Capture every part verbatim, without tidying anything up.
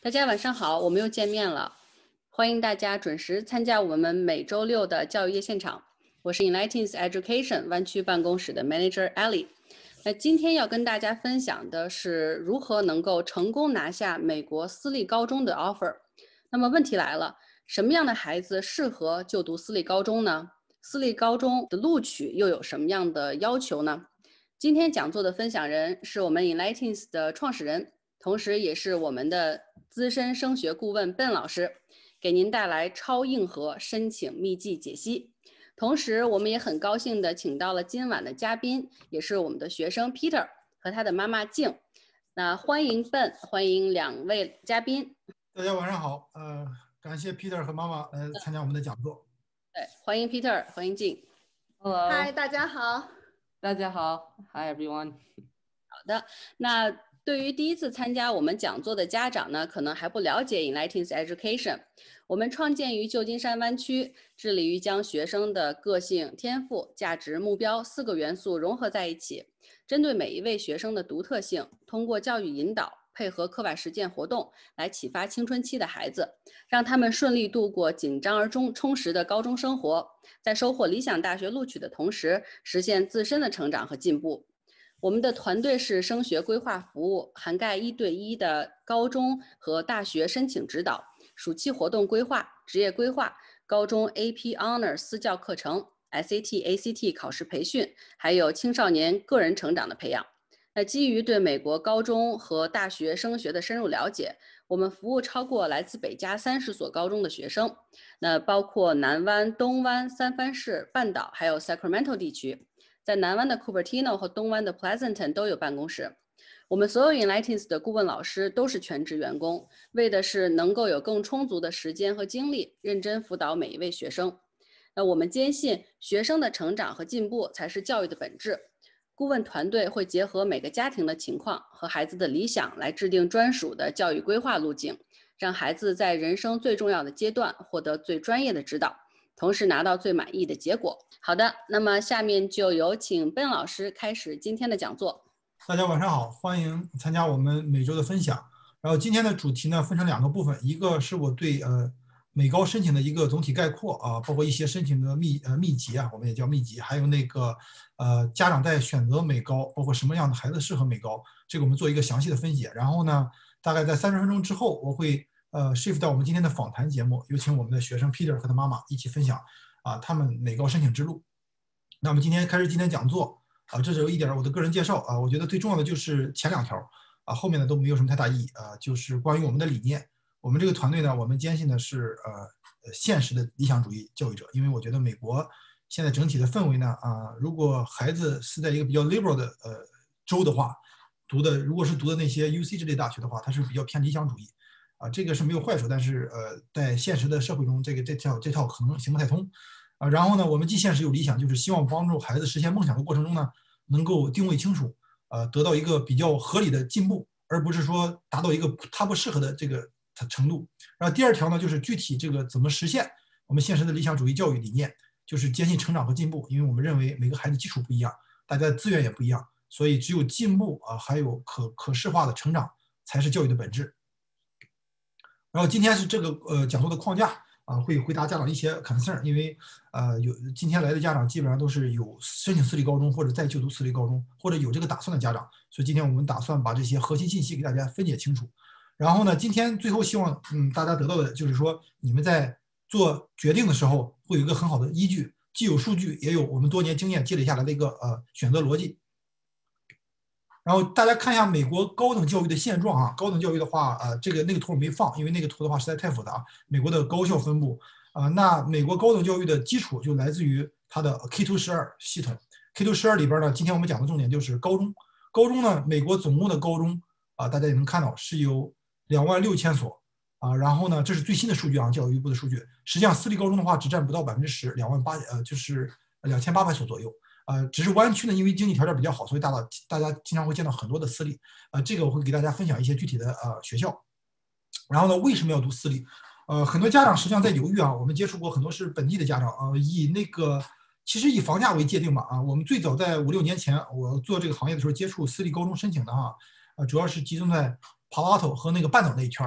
大家晚上好，我们又见面了，欢迎大家准时参加我们每周六的教育夜现场。我是 Enlightens Education 湾区办公室的 Manager Ellie。那今天要跟大家分享的是如何能够成功拿下美国私立高中的 offer。那么问题来了，什么样的孩子适合就读私立高中呢？私立高中的录取又有什么样的要求呢？今天讲座的分享人是我们 Enlightens 的创始人，同时也是我们的资深升学顾问 Ben 老师，给您带来超硬核申请秘籍解析。同时我们也很高兴的请到了今晚的嘉宾，也是我们的学生 Peter 和他的妈妈静。那欢迎 Ben， 欢迎两位嘉宾。 大家晚上好，呃，感谢 Peter 和妈妈来参加我们的讲座。 对，欢迎 Peter， 欢迎静。 Hello， 嗨，大家好。 大家好 ，Hi everyone。 好的，那对于第一次参加我们讲座的家长呢，可能还不了解 Enlightens Education。我们创建于旧金山湾区，致力于将学生的个性、天赋、价值、目标四个元素融合在一起，针对每一位学生的独特性，通过教育引导，配合课外实践活动，来启发青春期的孩子，让他们顺利度过紧张而充充实的高中生活，在收获理想大学录取的同时，实现自身的成长和进步。我们的团队是升学规划服务，涵盖一对一的高中和大学申请指导、暑期活动规划、职业规划、高中 A P Honor 私教课程、S A T、A C T 考试培训，还有青少年个人成长的培养。那基于对美国高中和大学升学的深入了解，我们服务超过来自北加三十所高中的学生，那包括南湾、东湾、三藩市、半岛，还有 Sacramento 地区。在南湾的 Cupertino 和东湾的 Pleasanton 都有办公室。我们所有 Enlightens 的顾问老师都是全职员工，为的是能够有更充足的时间和精力，认真辅导每一位学生。那我们坚信，学生的成长和进步才是教育的本质。顾问团队会结合每个家庭的情况和孩子的理想，来制定专属的教育规划路径，让孩子在人生最重要的阶段获得最专业的指导，同时拿到最满意的结果。好的，那么下面就有请 Ben 老师开始今天的讲座。 大家晚上好，欢迎参加我们每周的分享。然后今天的主题呢分成两个部分，一个是我对呃美高申请的一个总体概括啊，包括一些申请的秘呃秘籍啊，我们也叫秘籍，还有那个呃家长在选择美高，包括什么样的孩子适合美高，这个我们做一个详细的分解。然后呢，大概在三十分钟之后，我会呃 shift 到我们今天的访谈节目，有请我们的学生 Peter 和他妈妈一起分享啊他们美高申请之路。那我们今天开始今天讲座啊，这是有一点我的个人介绍啊，我觉得最重要的就是前两条啊，后面的都没有什么太大意义啊，就是关于我们的理念。我们这个团队呢，我们坚信的是呃现实的理想主义教育者，因为我觉得美国现在整体的氛围呢啊，如果孩子是在一个比较 liberal 的呃州的话，读的如果是读的那些 U C 这类大学的话，它是比较偏理想主义啊，这个是没有坏处，但是呃在现实的社会中，这个这套这套可能行不太通啊。然后呢，我们既现实有理想，就是希望帮助孩子实现梦想的过程中呢，能够定位清楚，呃，得到一个比较合理的进步，而不是说达到一个他不适合的这个程度。然后第二条呢，就是具体这个怎么实现我们现实的理想主义教育理念，就是坚信成长和进步，因为我们认为每个孩子基础不一样，大家的资源也不一样，所以只有进步啊，还有可可视化的成长才是教育的本质。然后今天是这个呃讲座的框架啊，会回答家长一些 concern， 因为呃有今天来的家长基本上都是有申请私立高中或者在就读私立高中或者有这个打算的家长，所以今天我们打算把这些核心信息给大家分解清楚。然后呢，今天最后希望嗯大家得到的就是说，你们在做决定的时候会有一个很好的依据，既有数据，也有我们多年经验积累下来的一个呃选择逻辑。然后大家看一下美国高等教育的现状啊，高等教育的话，呃，这个那个图没放，因为那个图的话实在太复杂。美国的高校分布啊、呃，那美国高等教育的基础就来自于它的 K 十二 系统。K 十二里边呢，今天我们讲的重点就是高中。高中呢，美国总共的高中啊、呃，大家也能看到是有两万六千所啊。然后呢，这是最新的数据啊，教育部的数据。实际上，私立高中的话只占不到百分之十，两万八呃就是两千八百所左右。呃，只是湾区呢，因为经济条件比较好，所以大到大家经常会见到很多的私立。呃，这个我会给大家分享一些具体的呃学校。然后呢，为什么要读私立？呃，很多家长实际上在犹豫啊。我们接触过很多是本地的家长啊、呃，以那个其实以房价为界定嘛啊。我们最早在五六年前我做这个行业的时候，接触私立高中申请的哈，呃，主要是集中在帕拉托和那个半岛那一圈啊、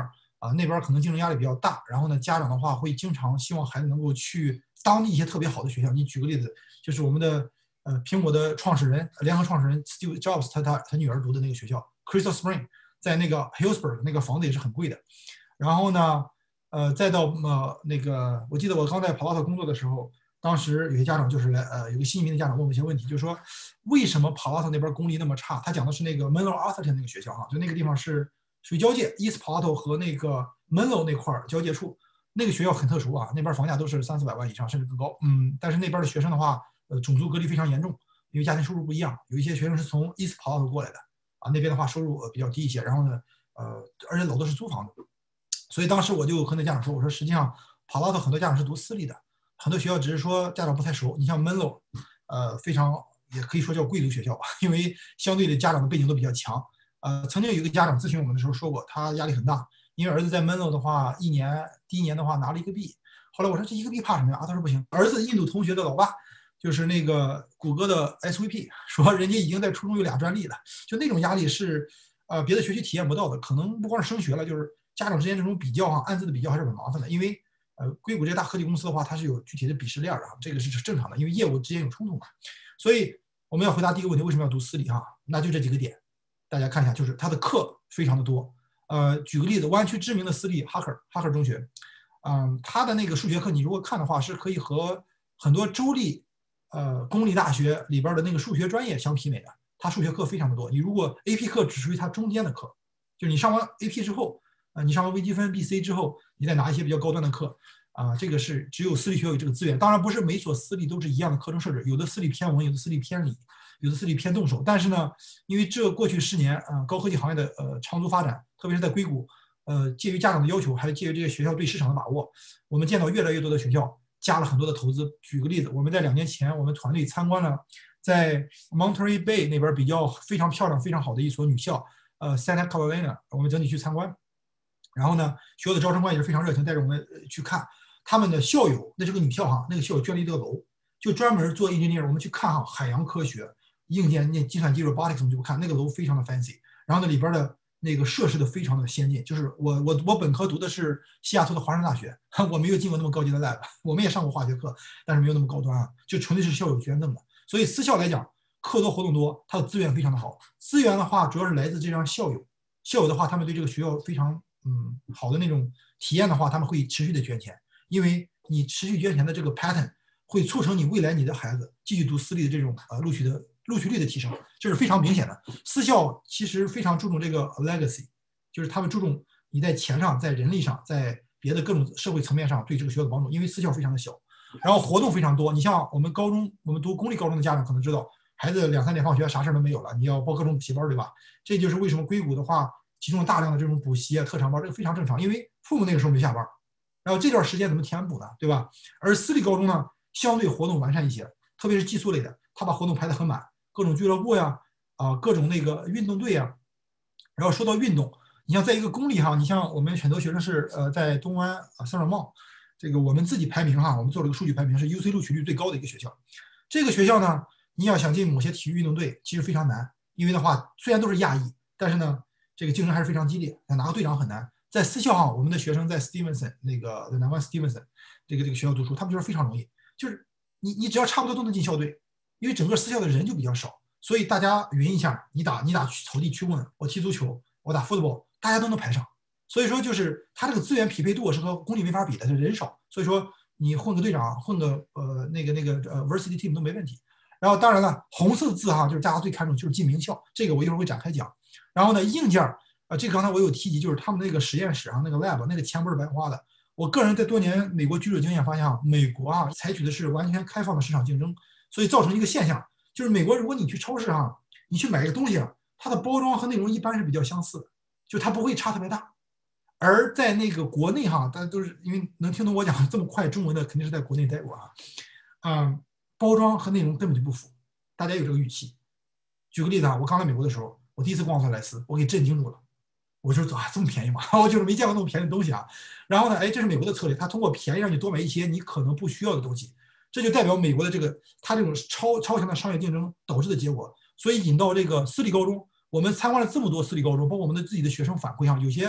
啊，那边可能竞争压力比较大，然后呢，家长的话会经常希望孩子能够去当地一些特别好的学校。你举个例子，就是我们的呃苹果的创始人、联合创始人 Steve Jobs 他他他女儿读的那个学校 Crystal Spring， 在那个 Hillsburg 那个房子也是很贵的。然后呢，呃，再到呃那个，我记得我刚在 Palo Alto 工作的时候，当时有些家长就是来呃有个新移民的家长问我一些问题，就是说为什么 Palo Alto 那边公立那么差？他讲的是那个 Menlo Atherton 那个学校哈，就那个地方是属于交界 ，East Palo Alto 和那个 Menlo 那块交界处，那个学校很特殊啊，那边房价都是三四百万以上，甚至更高。嗯，但是那边的学生的话，呃，种族隔离非常严重，因为家庭收入不一样，有一些学生是从 East Palo Alto 过来的啊，那边的话收入比较低一些，然后呢，呃，而且楼都是租房子，所以当时我就和那家长说，我说实际上 Palo Alto 很多家长是读私立的，很多学校只是说家长不太熟。你像 Menlo， 呃，非常也可以说叫贵族学校吧，因为相对的家长的背景都比较强。呃，曾经有一个家长咨询我们的时候说过，他压力很大，因为儿子在 Menlo 的话，一年第一年的话拿了一个 B， 后来我说这一个 B 怕什么呀？啊，他说不行，儿子印度同学的老爸就是那个谷歌的 S V P， 说人家已经在初中有俩专利了，就那种压力是呃别的学习体验不到的，可能不光是升学了，就是家长之间这种比较啊，暗自的比较还是很麻烦的，因为呃硅谷这些大科技公司的话，它是有具体的鄙视链的，这个是正常的，因为业务之间有冲突嘛。所以我们要回答第一个问题，为什么要读私立哈？那就这几个点。大家看一下，就是它的课非常的多。呃，举个例子，湾区知名的私立哈克哈克中学，嗯，它的那个数学课，你如果看的话，是可以和很多州立呃公立大学里边的那个数学专业相媲美的。它数学课非常的多。你如果 A P 课只属于它中间的课，就是你上完 A P 之后，呃，你上完微积分 B C 之后，你再拿一些比较高端的课，啊、呃，这个是只有私立学校有这个资源。当然，不是每所私立都是一样的课程设置，有的私立偏文，有的私立偏理。有的私立偏动手，但是呢，因为这过去十年，啊、呃，高科技行业的呃长足发展，特别是在硅谷，呃，介于家长的要求，还有介于这些学校对市场的把握，我们见到越来越多的学校加了很多的投资。举个例子，我们在两年前，我们团队参观了在 Monterey Bay 那边比较非常漂亮、非常好的一所女校，呃 ，Santa Catalina， 我们整体去参观。然后呢，学校的招生官也是非常热情，带着我们去看他们的校友，那是个女校哈，那个校友捐了一个楼，就专门做 engineer， 我们去看哈海洋科学。硬件那计算机 robotics 我们就不看，那个楼非常的 fancy， 然后那里边的那个设施的非常的先进，就是我我我本科读的是西雅图的华盛顿大学，我没有进过那么高级的 lab， 我们也上过化学课，但是没有那么高端啊，就纯粹是校友捐赠的。所以私校来讲，课多活动多，它的资源非常的好。资源的话，主要是来自这样校友，校友的话，他们对这个学校非常嗯好的那种体验的话，他们会持续的捐钱，因为你持续捐钱的这个 pattern 会促成你未来你的孩子继续读私立的这种呃录取的。录取率的提升，这是非常明显的。私校其实非常注重这个 legacy， 就是他们注重你在钱上、在人力上、在别的各种社会层面上对这个学校的帮助。因为私校非常的小，然后活动非常多。你像我们高中，我们读公立高中的家长可能知道，孩子两三点放学，啥事都没有了，你要报各种补习班，对吧？这就是为什么硅谷的话集中了大量的这种补习啊、特长班，这个非常正常，因为父母那个时候没下班，然后这段时间怎么填补呢？对吧？而私立高中呢，相对活动完善一些，特别是寄宿类的，他把活动排得很满。各种俱乐部呀，啊、呃，各种那个运动队呀，然后说到运动，你像在一个公立哈，你像我们很多学生是呃在东湾啊圣尔茂，这个我们自己排名哈，我们做了个数据排名，是 U C 录取率最高的一个学校。这个学校呢，你要想进某些体育运动队，其实非常难，因为的话虽然都是亚裔，但是呢，这个竞争还是非常激烈，想拿个队长很难。在私校哈，我们的学生在 Stevenson 那个南湾 Stevenson 这个这个学校读书，他们就是非常容易，就是你你只要差不多都能进校队。因为整个私校的人就比较少，所以大家匀一下，你打你打草地区问，我踢足球，我打 football， 大家都能排上。所以说就是他这个资源匹配度是和公立没法比的，是人少，所以说你混个队长，混个呃那个那个呃 varsity team 都没问题。然后当然了，红色字哈就是大家最看重就是进名校，这个我一会儿会展开讲。然后呢，硬件啊、呃，这个刚才我有提及，就是他们那个实验室啊，那个 lab 那个钱不是白花的。我个人在多年美国居住经验发现啊，美国啊采取的是完全开放的市场竞争。所以造成一个现象，就是美国如果你去超市啊，你去买一个东西啊，它的包装和内容一般是比较相似的，就它不会差特别大。而在那个国内哈，大家都是因为能听懂我讲这么快中文的，肯定是在国内待过啊，嗯，包装和内容根本就不符，大家有这个预期。举个例子啊，我刚来美国的时候，我第一次逛奥特莱斯，我给震惊住了。我说啊，这么便宜吗？我就是没见过那么便宜的东西啊。然后呢，哎，这是美国的策略，它通过便宜让你多买一些你可能不需要的东西。这就代表美国的这个它这种超超强的商业竞争导致的结果，所以引到这个私立高中，我们参观了这么多私立高中，包括我们的自己的学生反馈上，有些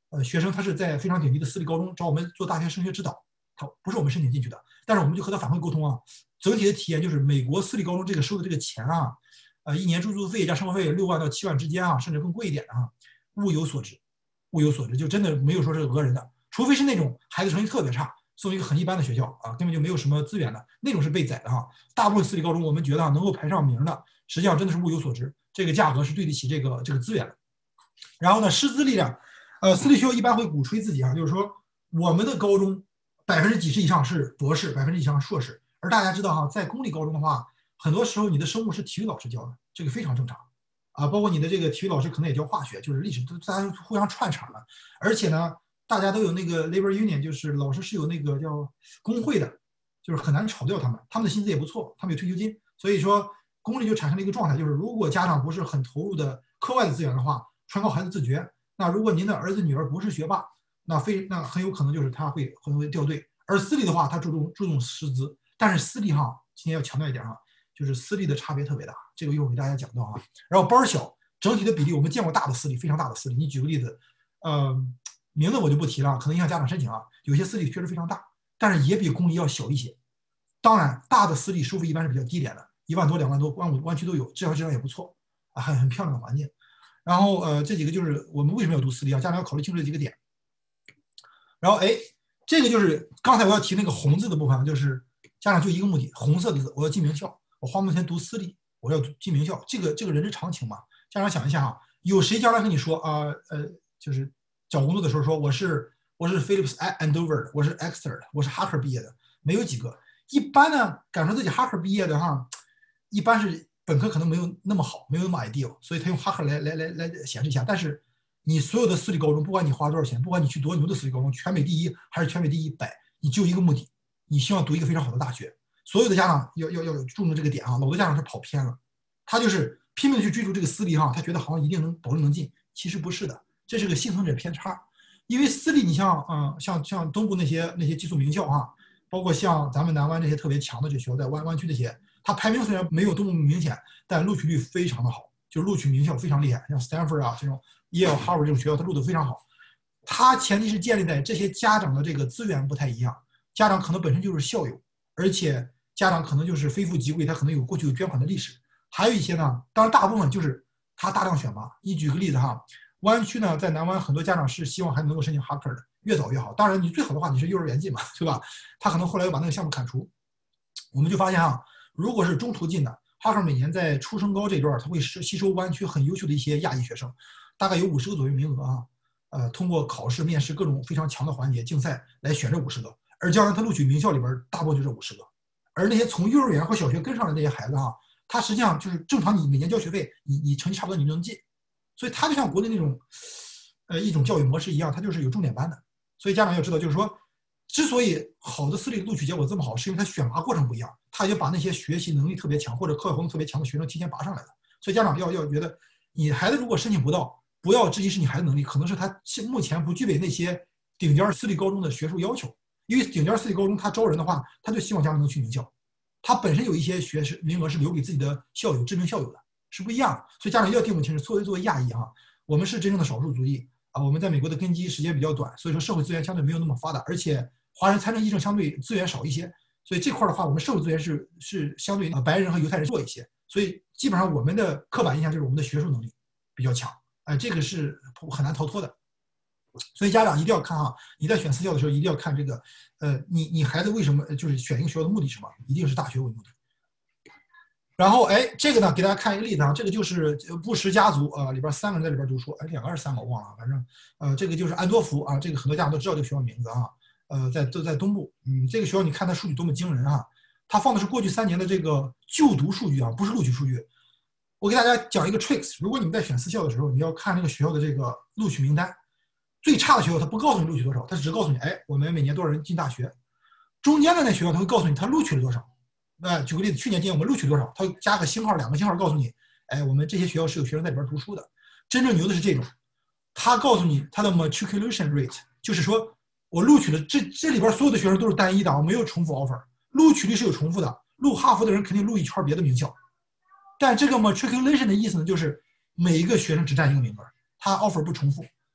呃学生他是在非常顶级的私立高中找我们做大学升学指导，他不是我们申请进去的，但是我们就和他反馈沟通啊，整体的体验就是美国私立高中这个收的这个钱啊，呃一年住宿费加生活费六万到七万之间啊，甚至更贵一点的啊，物有所值，物有所值，就真的没有说是讹人的，除非是那种孩子成绩特别差，送一个很一般的学校啊，根本就没有什么资源的那种是被宰的哈。大部分私立高中我们觉得啊能够排上名的，实际上真的是物有所值，这个价格是对得起这个这个资源的。然后呢，师资力量，呃，私立学校一般会鼓吹自己啊，就是说我们的高中百分之几十以上是博士，百分之以上是硕士。而大家知道哈，在公立高中的话，很多时候你的生物是体育老师教的，这个非常正常啊。包括你的这个体育老师可能也教化学，就是历史，都大家互相串场了。而且呢，大家都有那个 labor union， 就是老师是有那个叫工会的，就是很难炒掉他们，他们的薪资也不错，他们有退休金。所以说，公立就产生了一个状态，就是如果家长不是很投入的课外的资源的话，全靠孩子自觉。那如果您的儿子女儿不是学霸，那非那很有可能就是他会可能会掉队。而私立的话，他注重注重师资，但是私立哈，今天要强调一点哈，就是私立的差别特别大，这个一会儿给大家讲到啊。然后班小，整体的比例我们见过大的私立，非常大的私立。你举个例子，呃，名字我就不提了，可能影响家长申请啊。有些私立确实非常大，但是也比公立要小一些。当然，大的私立收费一般是比较低点的，一万多、两万多、万五、湾区都有，质量质量也不错啊，很很漂亮的环境。然后呃，这几个就是我们为什么要读私立啊？家长要考虑清楚这几个点。然后哎，这个就是刚才我要提那个红字的部分，就是家长就一个目的，红色的字，我要进名校，我花那么多钱读私立，我要进名校，这个这个人之常情嘛。家长想一下哈，有谁将来跟你说啊 呃, 呃，就是找工作的时候说我是我是 Phillips Andover 的，我是 Exeter 的，我是哈克毕业的，没有几个。一般呢，敢说自己哈克毕业的哈，一般是本科可能没有那么好，没有那么 ideal， 所以他用哈克来来来来显示一下。但是你所有的私立高中，不管你花多少钱，不管你去多牛的私立高中，全美第一还是全美第一百，你就一个目的，你希望读一个非常好的大学。所有的家长要要要注重这个点啊，老多家长是跑偏了，他就是拼命去追逐这个私立哈，他觉得好像一定能保证能进，其实不是的，这是个幸存者偏差。因为私立你像嗯像像东部那些那些寄宿名校啊，包括像咱们南湾这些特别强的这学校，在湾湾区这些，它排名虽然没有多么明显，但录取率非常的好，就是录取名校非常厉害，像 Stanford 啊这种耶鲁、哈佛这种学校，它录得非常好。它前提是建立在这些家长的这个资源不太一样，家长可能本身就是校友，而且家长可能就是非富即贵，他可能有过去有捐款的历史。还有一些呢，当然大部分就是他大量选拔。你举个例子哈，湾区呢，在南湾很多家长是希望孩子能够申请哈克的，越早越好。当然，你最好的话你是幼儿园进嘛，对吧？他可能后来又把那个项目砍除。我们就发现啊，如果是中途进的，哈克每年在初升高这段，他会吸收湾区很优秀的一些亚裔学生，大概有五十个左右名额啊。呃，通过考试、面试各种非常强的环节、竞赛来选这五十个，而将来他录取名校里边，大部分就这五十个。而那些从幼儿园或小学跟上的那些孩子啊，他实际上就是正常，你每年交学费，你你成绩差不多你就能进，所以他就像国内那种，呃一种教育模式一样，他就是有重点班的。所以家长要知道，就是说，之所以好的私立录取结果这么好，是因为他选拔过程不一样，他已经把那些学习能力特别强或者课外活动特别强的学生提前拔上来了。所以家长要要觉得，你孩子如果申请不到，不要质疑是你孩子能力，可能是他目前不具备那些顶尖私立高中的学术要求。因为顶尖私立高中他招人的话，他就希望家长能去名校，他本身有一些学士名额是留给自己的校友、知名校友的，是不一样的。所以家长要定位清楚。作为作为亚裔啊，我们是真正的少数族裔啊，我们在美国的根基时间比较短，所以说社会资源相对没有那么发达，而且华人参政议政相对资源少一些，所以这块的话，我们社会资源是是相对白人和犹太人弱一些，所以基本上我们的刻板印象就是我们的学术能力比较强，哎，这个是很难逃脱的。所以家长一定要看啊，你在选私校的时候一定要看这个，呃，你你孩子为什么就是选一个学校的目的是什么？一定是大学为目的。然后哎，这个呢给大家看一个例子啊，这个就是布什家族啊、呃、里边三个人在里边读书，哎，两个还是三个我忘了，反正呃这个就是安多福啊，这个很多家长都知道这个学校名字啊，呃在都在东部，嗯，这个学校你看它数据多么惊人啊，它放的是过去三年的这个就读数据啊，不是录取数据。我给大家讲一个 tricks， 如果你们在选私校的时候，你要看那个学校的这个录取名单。最差的学校，他不告诉你录取多少，他只告诉你，哎，我们每年多少人进大学。中间的那学校，他会告诉你他录取了多少。那举个例子，去年今年我们录取多少，他会加个星号、两个星号，告诉你，哎，我们这些学校是有学生在里边读书的。真正牛的是这种，他告诉你他的 matriculation rate， 就是说我录取的这这里边所有的学生都是单一的，我没有重复 offer， 录取率是有重复的。录哈佛的人肯定录一圈别的名校，但这个 matriculation 的意思呢，就是每一个学生只占一个名额，他 offer 不重复。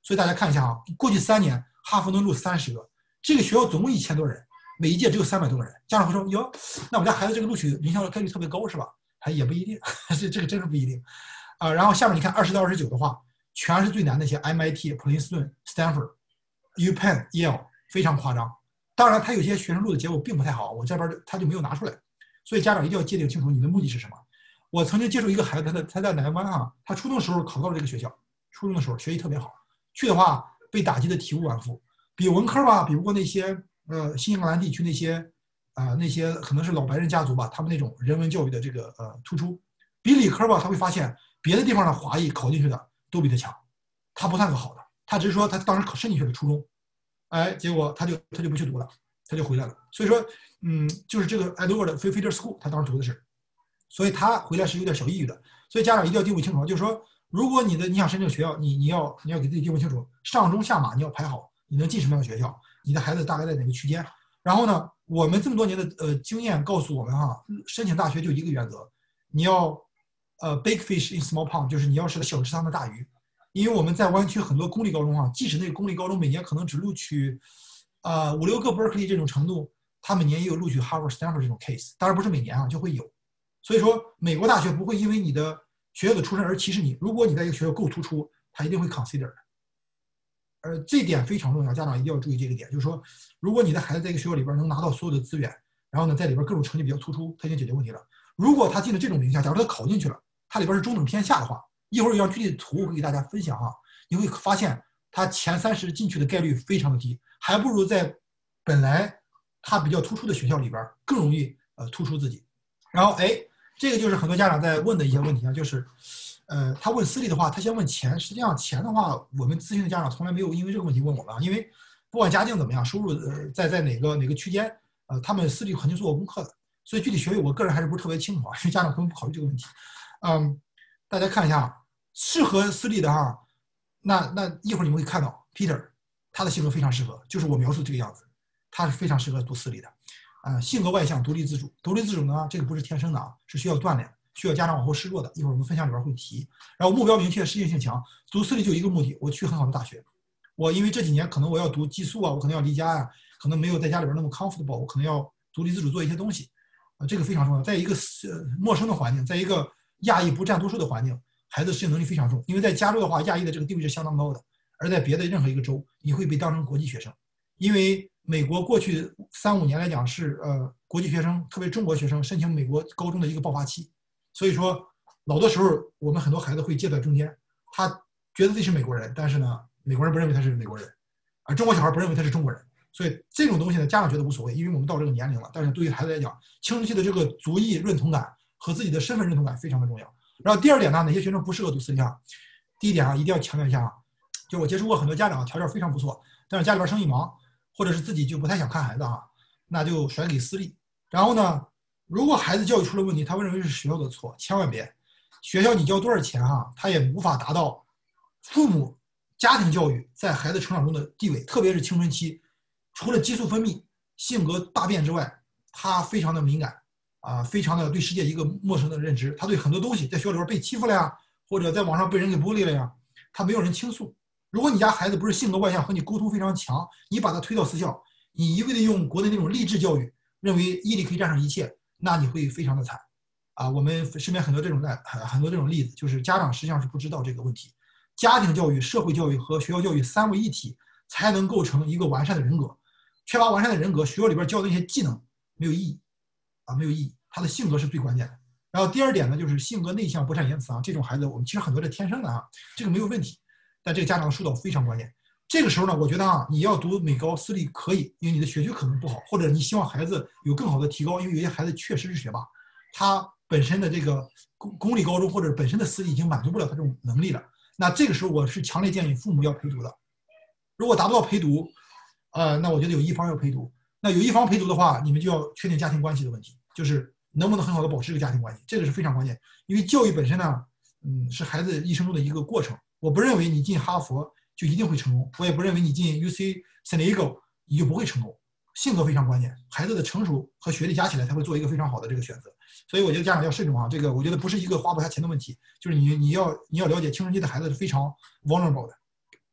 所以大家看一下啊，过去三年哈佛能录三十个，这个学校总共一千多人，每一届只有三百多个人。家长会说哟，那我家孩子这个录取名校的概率特别高是吧？还也不一定，这这个真是不一定啊、呃。然后下面你看二十到二十九的话，全是最难的一些 M I T、普林斯顿、Stanford、U Penn、Yale， 非常夸张。当然，他有些学生录的结果并不太好，我这边他就没有拿出来。所以家长一定要界定清楚你的目的是什么。我曾经接触一个孩子，他在他在台湾啊，他初中的时候考到了这个学校，初中的时候学习特别好，去的话被打击的体无完肤，比文科吧比不过那些呃新英格兰地区那些啊、呃、那些可能是老白人家族吧，他们那种人文教育的这个呃突出，比理科吧他会发现别的地方的华裔考进去的都比他强，他不算个好的，他只是说他当时考申进去了初中，哎，结果他就他就不去读了，他就回来了。所以说，嗯，就是这个 Edward Feeder School， 他当时读的是，所以他回来是有点小抑郁的。所以家长一定要定位清楚，就是说，如果你的你想申这个学校，你你要你要给自己定位清楚，上中下马你要排好，你能进什么样的学校，你的孩子大概在哪个区间。然后呢，我们这么多年的呃经验告诉我们哈，申请大学就一个原则，你要呃 big fish in small pond， 就是你要是小池塘的大鱼。因为我们在湾区很多公立高中啊，即使那个公立高中每年可能只录取呃五六个 Berkeley 这种程度，他每年也有录取 Harvard、Stanford 这种 case， 当然不是每年啊，就会有。所以说，美国大学不会因为你的学校的出身而歧视你。如果你在一个学校够突出，他一定会 consider 的。而这点非常重要，家长一定要注意这个点，就是说，如果你的孩子在一个学校里边能拿到所有的资源，然后呢，在里边各种成绩比较突出，他已经解决问题了。如果他进了这种名校，假如他考进去了，他里边是中等偏下的话，一会儿有具体的图会给大家分享啊，你会发现他前三十进去的概率非常的低，还不如在本来他比较突出的学校里边更容易呃突出自己。然后哎，这个就是很多家长在问的一些问题啊，就是呃他问私立的话，他先问钱，实际上钱的话，我们咨询的家长从来没有因为这个问题问我们啊，因为不管家境怎么样，收入呃在在哪个哪个区间，呃他们私立肯定做过功课的，所以具体学费我个人还是不是特别清楚啊，因为家长根本不考虑这个问题。嗯，大家看一下适合私立的哈，那那一会儿你们会看到 Peter， 他的性格非常适合，就是我描述的这个样子，他是非常适合读私立的。呃，性格外向，独立自主。独立自主呢，这个不是天生的啊，是需要锻炼，需要家长往后示弱的。一会儿我们分享里边会提。然后目标明确，适应性强。读私立就一个目的，我去很好的大学。我因为这几年可能我要读寄宿啊，我可能要离家啊，可能没有在家里边那么 comfortable， 我可能要独立自主做一些东西。啊、呃，这个非常重要。在一个呃陌生的环境，在一个亚裔不占多数的环境，孩子适应能力非常重。因为在加州的话，亚裔的这个地位是相当高的，而在别的任何一个州，你会被当成国际学生，因为美国过去三五年来讲是呃国际学生，特别中国学生申请美国高中的一个爆发期，所以说老多时候我们很多孩子会介在中间，他觉得自己是美国人，但是呢，美国人不认为他是美国人，而中国小孩不认为他是中国人，所以这种东西呢，家长觉得无所谓，因为我们到这个年龄了，但是对于孩子来讲，青春期的这个族裔认同感和自己的身份认同感非常的重要。然后第二点呢，哪些学生不适合读私立啊？第一点啊，一定要强调一下啊，就是我接触过很多家长，条件非常不错，但是家里边生意忙，或者是自己就不太想看孩子啊，那就甩给私立。然后呢，如果孩子教育出了问题，他会认为是学校的错，千万别，学校你交多少钱哈、啊，他也无法达到父母家庭教育在孩子成长中的地位，特别是青春期，除了激素分泌、性格大变之外，他非常的敏感啊，非常的对世界一个陌生的认知，他对很多东西在学校里边被欺负了呀，或者在网上被人给孤立了呀，他没有人倾诉。如果你家孩子不是性格外向和你沟通非常强，你把他推到私校，你一味的用国内那种励志教育，认为毅力可以战胜一切，那你会非常的惨啊！我们身边很多这种例，很多这种例子，就是家长实际上是不知道这个问题。家庭教育、社会教育和学校教育三位一体，才能构成一个完善的人格。缺乏完善的人格，学校里边教的那些技能没有意义啊，没有意义。他的性格是最关键的。然后第二点呢，就是性格内向、不善言辞啊，这种孩子我们其实很多是天生的啊，这个没有问题。但这个家长的疏导非常关键。这个时候呢，我觉得啊，你要读美高私立可以，因为你的学区可能不好，或者你希望孩子有更好的提高，因为有些孩子确实是学霸，他本身的这个公公立高中或者本身的私立已经满足不了他这种能力了。那这个时候我是强烈建议父母要陪读的。如果达不到陪读，呃，那我觉得有一方要陪读。那有一方陪读的话，你们就要确定家庭关系的问题，就是能不能很好的保持这个家庭关系，这个是非常关键。因为教育本身呢，嗯，是孩子一生中的一个过程。我不认为你进哈佛就一定会成功，我也不认为你进 U C San Diego 你就不会成功。性格非常关键，孩子的成熟和学历加起来才会做一个非常好的这个选择。所以我觉得家长要慎重啊，这个我觉得不是一个花不下钱的问题，就是你你要你要了解青春期的孩子是非常 vulnerable 的。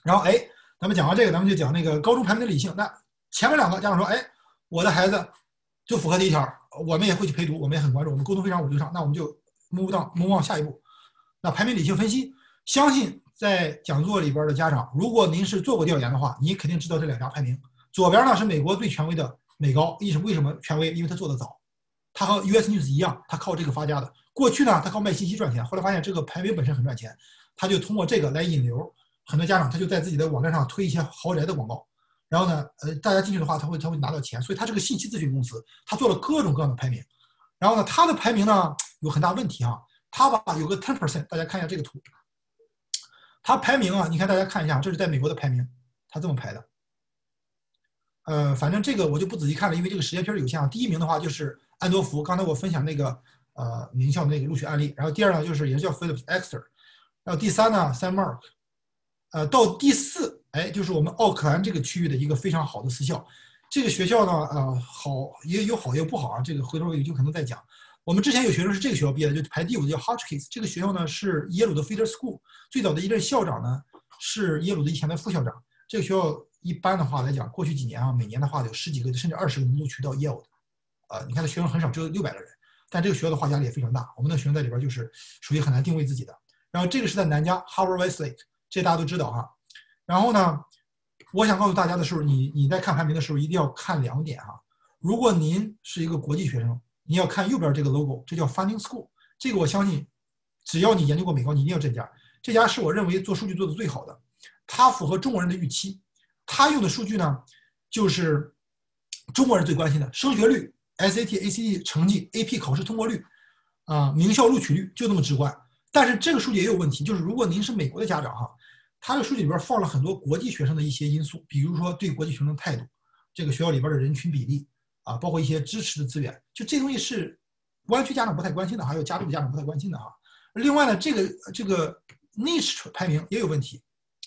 然后哎，咱们讲完这个，咱们就讲那个高中排名的理性。那前面两个家长说，哎，我的孩子就符合第一条，我们也会去陪读，我们也很关注，我们沟通非常流畅，那我们就 move down move on 下一步。那排名理性分析，相信在讲座里边的家长，如果您是做过调研的话，你肯定知道这两家排名。左边呢是美国最权威的美高，为什么为什么权威？因为它做得早，它和 U S News 一样，它靠这个发家的。过去呢，它靠卖信息赚钱，后来发现这个排名本身很赚钱，他就通过这个来引流。很多家长他就在自己的网站上推一些豪宅的广告，然后呢，呃，大家进去的话，他会他会拿到钱，所以他是个信息咨询公司，他做了各种各样的排名。然后呢，他的排名呢有很大问题啊，他把有个 ten percent， 大家看一下这个图，他排名啊，你看大家看一下，这是在美国的排名，他这么排的。呃，反正这个我就不仔细看了，因为这个时间确实有限啊。第一名的话就是安多福，刚才我分享那个呃名校的那个录取案例，然后第二呢就是也是叫 Phillips Exeter， 然后第三呢 Saint Mark， 呃，到第四，哎，就是我们奥克兰这个区域的一个非常好的私校。这个学校呢，呃，好也有好也有不好啊，这个回头有就可能再讲。我们之前有学生是这个学校毕业的，就排第五的叫 Hotchkiss， 这个学校呢是耶鲁的 Feeder School， 最早的一任校长呢是耶鲁的以前的副校长。这个学校一般的话来讲，过去几年啊，每年的话有十几个甚至二十个能录取到耶鲁的，呃，你看这学生很少，只有六百个人，但这个学校的话压力也非常大。我们的学生在里边就是属于很难定位自己的。然后这个是在南加 Harvard Westlake， 这大家都知道哈。然后呢，我想告诉大家的是，你你在看排名的时候一定要看两点哈。如果您是一个国际学生，你要看右边这个 logo， 这叫 Funding School， 这个我相信，只要你研究过美高，你一定要这家。这家是我认为做数据做的最好的，它符合中国人的预期。它用的数据呢，就是中国人最关心的升学率、S A T、A C T 成绩、A P 考试通过率，啊、呃，名校录取率，就这么直观。但是这个数据也有问题，就是如果您是美国的家长哈，它的数据里边放了很多国际学生的一些因素，比如说对国际学生的态度，这个学校里边的人群比例啊，包括一些支持的资源，就这东西是湾区家长不太关心的，还有加州的家长不太关心的哈。另外呢，这个这个 niche 排名也有问题。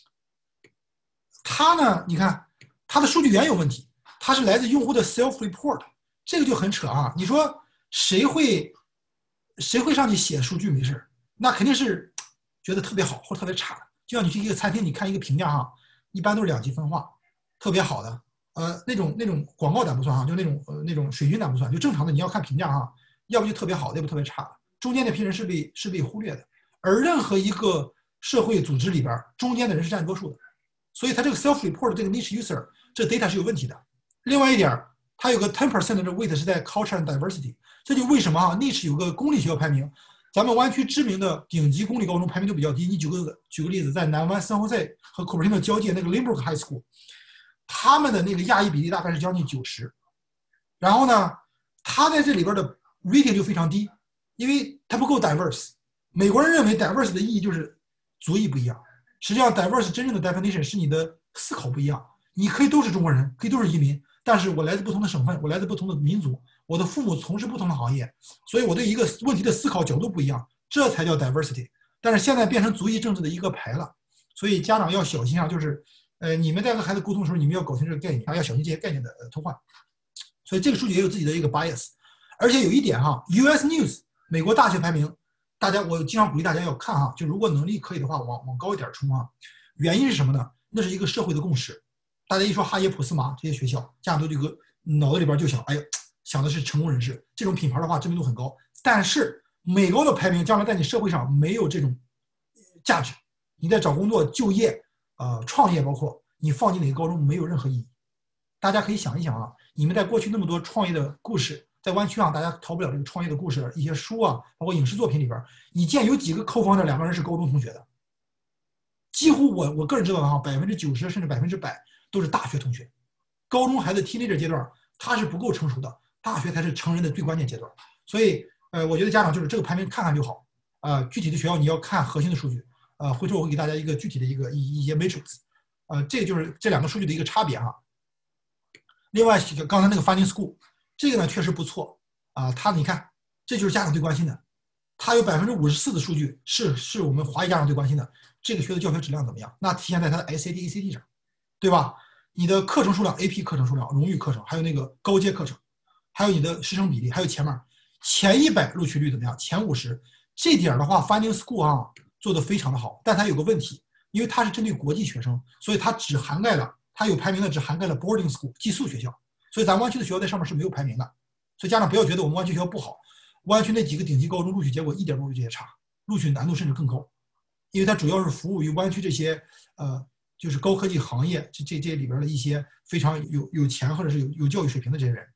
它呢，你看它的数据源有问题，它是来自用户的 self report， 这个就很扯啊！你说谁会谁会上去写数据没事？那肯定是觉得特别好或者特别差的。就像你去一个餐厅，你看一个评价哈，一般都是两极分化，特别好的，呃，那种那种广告胆不算哈，就那种呃那种水军胆不算，就正常的你要看评价哈，要不就特别好的，要不特别差的，中间那批人是被是被忽略的。而任何一个社会组织里边，中间的人是占多数的。所以它这个 self report 的这个 niche user 这 data 是有问题的。另外一点，它有个 ten percent 的这 weight 是在 culture and diversity， 这就为什么啊 niche 有个公立学校排名，咱们湾区知名的顶级公立高中排名都比较低。你举个举个例子，在南湾三活塞和 Cupertino 交界那个 Lynbrook High School， 他们的那个亚裔比例大概是将近九十。然后呢，它在这里边的 rating 就非常低，因为它不够 diverse。美国人认为 diverse 的意义就是族裔不一样。实际上 diverse 真正的 definition 是你的思考不一样，你可以都是中国人，可以都是移民，但是我来自不同的省份，我来自不同的民族，我的父母从事不同的行业，所以我对一个问题的思考角度不一样，这才叫 diversity。但是现在变成族裔政治的一个牌了，所以家长要小心啊，就是呃你们在和孩子沟通的时候，你们要搞清这个概念，要小心这些概念的偷换。所以这个数据也有自己的一个 bias， 而且有一点哈 ，U S News 美国大学排名。大家，我经常鼓励大家要看哈，就如果能力可以的话，往往高一点冲啊。原因是什么呢？那是一个社会的共识。大家一说哈耶、普斯麻这些学校，家长都这个脑子里边就想，哎呀，想的是成功人士，这种品牌的话知名度很高。但是美高的排名将来在你社会上没有这种价值，你在找工作、就业、呃创业，包括你放进哪个高中没有任何意义。大家可以想一想啊，你们在过去那么多创业的故事。在湾区上，大家逃不了这个创业的故事，一些书啊，包括影视作品里边，你见有几个co-founder两个人是高中同学的？几乎我我个人知道的哈，百分之九十甚至百分之百都是大学同学。高中孩子 teenager 阶段，他是不够成熟的，大学才是成人的最关键阶段。所以，呃，我觉得家长就是这个排名看看就好，呃，具体的学校你要看核心的数据，呃，回头我会给大家一个具体的一个一一些 matrix， 呃，这就是这两个数据的一个差别哈。另外，刚才那个 Funding School。这个呢确实不错啊，他你看，这就是家长最关心的，他有百分之五十四的数据是是我们华裔家长最关心的，这个学的教学质量怎么样？那体现在他的 S A T、A C T 上，对吧？你的课程数量、A P 课程数量、荣誉课程，还有那个高阶课程，还有你的师生比例，还有前面前一百录取率怎么样？前五十这点的话 ，Funding School 啊做的非常的好，但它有个问题， 因为它是针对国际学生，所以它只涵盖了，它有排名的只涵盖了 boarding school 寄宿学校，所以咱湾区的学校在上面是没有排名的。所以家长不要觉得我们湾区学校不好，湾区那几个顶级高中录取结果一点都不比这些差，录取难度甚至更高，因为它主要是服务于湾区这些呃就是高科技行业这这这里边的一些非常有有钱或者是有有教育水平的这些人。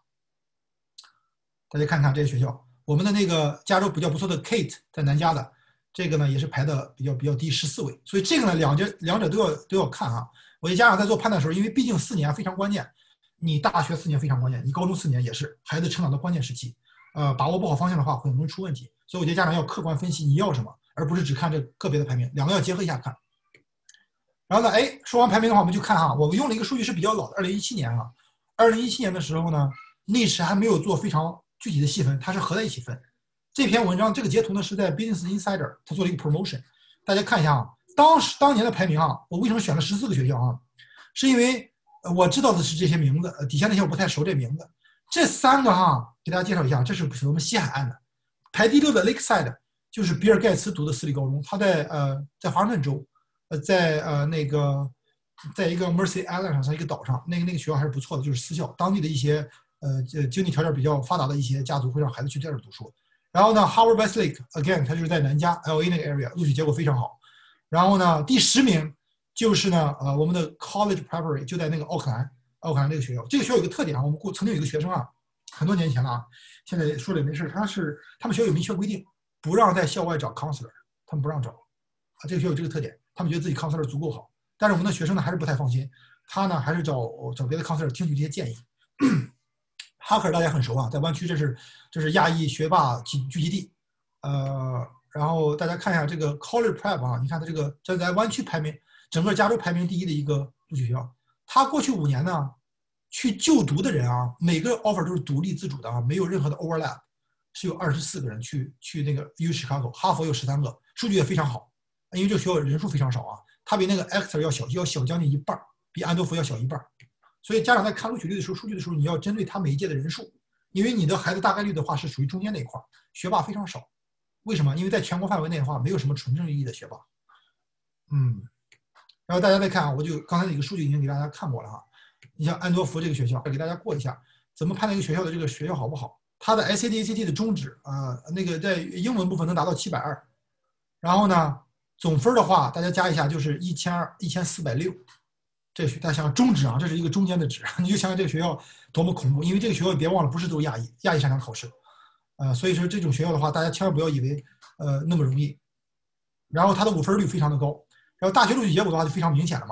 大家看看这些学校，我们的那个加州比较不错的 Kate 在南加的，这个呢也是排的比较比较低，十四位。所以这个呢两者两者都要都要看啊。我觉得家长在做判断的时候，因为毕竟四年非常关键，你大学四年非常关键，你高中四年也是孩子成长的关键时期，呃，把握不好方向的话会容易出问题。所以我觉得家长要客观分析你要什么，而不是只看这个别的排名，两个要结合一下看。然后呢，哎，说完排名的话，我们就看哈，我们用了一个数据是比较老的，二零一七年啊，二零一七年的时候呢，历史还没有做非常具体的细分，它是合在一起分。这篇文章这个截图呢是在 Business Insider， 他做了一个 promotion， 大家看一下啊，当时当年的排名啊，我为什么选了十四个学校啊？是因为我知道的是这些名字，底下那些我不太熟这名字。这三个哈，给大家介绍一下，这是我们西海岸的，排第六的 Lakeside 就是比尔盖茨读的私立高中，他在呃在华盛顿州，呃在呃那个在一个 Mercy Island 上，在一个岛上，那个那个学校还是不错的，就是私校，当地的一些呃经济条件比较发达的一些家族会让孩子去这儿读书。然后呢 ，Howard Westlake again， 它就是在南加 L A 那个 area， 录取结果非常好。然后呢，第十名就是呢，呃，我们的 College Preparatory 就在那个奥克兰，奥克兰这个学校。这个学校有个特点啊，我们曾经有一个学生啊，很多年前了啊，现在说了也没事，他是他们学校有明确规定，不让在校外找 counselor， 他们不让找啊。这个学校有这个特点，他们觉得自己 counselor 足够好，但是我们的学生呢还是不太放心，他呢还是找找别的 counselor 听取这些建议。哈克大家很熟啊，在湾区这是这是亚裔学霸聚聚集地，呃，然后大家看一下这个 College Prep 啊，你看它这个这在湾区排名整个加州排名第一的一个录取学校，它过去五年呢去就读的人啊，每个 offer 都是独立自主的啊，没有任何的 overlap， 是有二十四个人去去那个 U Chicago， 哈佛有十三个，数据也非常好，因为这个学校人数非常少啊，它比那个 Exeter 要小，要小将近一半，比安多福要小一半。所以家长在看录取率的时候，数据的时候，你要针对他每一届的人数，因为你的孩子大概率的话是属于中间那一块，学霸非常少。为什么？因为在全国范围内的话，没有什么纯正意义的学霸。嗯，然后大家再看啊，我就刚才的一个数据已经给大家看过了哈。你像安多福这个学校，给大家过一下，怎么判断一个学校的这个学校好不好？它的 S A T、A C T 的中值啊、呃，那个在英文部分能达到七百二，然后呢，总分的话，大家加一下就是一千二、一千四百六。这个大家想想中值啊，这是一个中间的值，你就想想这个学校多么恐怖。因为这个学校别忘了，不是都是亚裔，亚裔擅长考试，呃，所以说这种学校的话，大家千万不要以为呃那么容易。然后它的五分率非常的高，然后大学录取结果的话就非常明显了嘛。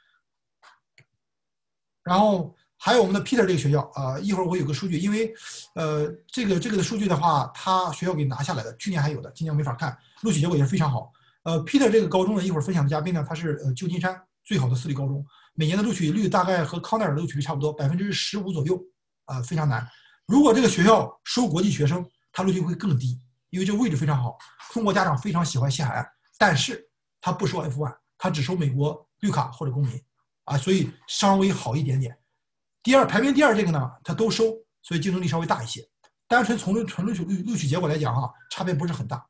然后还有我们的 Peter 这个学校啊、呃，一会儿我有个数据，因为呃这个这个的数据的话，他学校给拿下来的，去年还有的，今年没法看，录取结果也是非常好。呃 ，Peter 这个高中呢，一会儿分享的嘉宾呢，他是呃旧金山最好的私立高中。每年的录取率大概和康奈尔的录取率差不多，百分之十五左右，啊、呃，非常难。如果这个学校收国际学生，它录取会更低，因为这个位置非常好，中国家长非常喜欢西海岸，但是它不收 F 一，它只收美国绿卡或者公民，啊，所以稍微好一点点。第二，排名第二这个呢，它都收，所以竞争力稍微大一些。单纯从纯录取录取结果来讲啊，差别不是很大。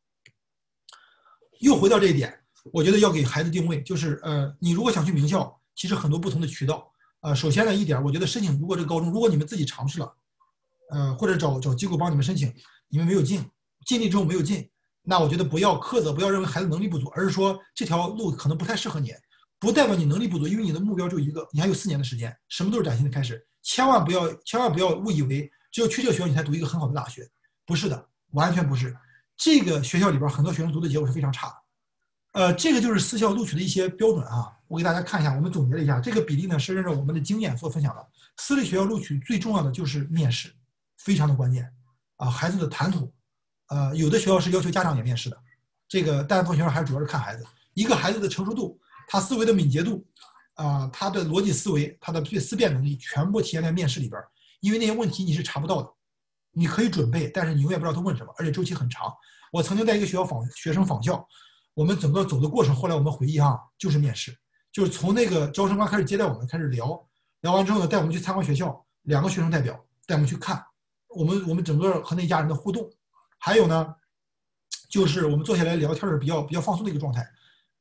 又回到这一点，我觉得要给孩子定位，就是呃，你如果想去名校。其实很多不同的渠道，呃，首先呢一点，我觉得申请如果这个高中，如果你们自己尝试了，呃，或者找找机构帮你们申请，你们没有进，尽力之后没有进，那我觉得不要苛责，不要认为孩子能力不足，而是说这条路可能不太适合你，不代表你能力不足，因为你的目标就一个，你还有四年的时间，什么都是崭新的开始，千万不要千万不要误以为只有去这个学校你才读一个很好的大学，不是的，完全不是，这个学校里边很多学生读的结果是非常差的。呃，这个就是私校录取的一些标准啊，我给大家看一下，我们总结了一下，这个比例呢是按照我们的经验做分享的。私立学校录取最重要的就是面试，非常的关键啊，孩子的谈吐，呃，有的学校是要求家长也面试的，这个大部分学校还是主要是看孩子，一个孩子的成熟度，他思维的敏捷度，啊、呃，他的逻辑思维，他的思辨能力，全部体现在面试里边，因为那些问题你是查不到的，你可以准备，但是你永远不知道他问什么，而且周期很长。我曾经在一个学校访学生访校。我们整个走的过程，后来我们回忆哈，就是面试，就是从那个招生官开始接待我们，开始聊，聊完之后呢，带我们去参观学校，两个学生代表带我们去看我们我们整个和那家人的互动，还有呢，就是我们坐下来聊天是比较比较放松的一个状态，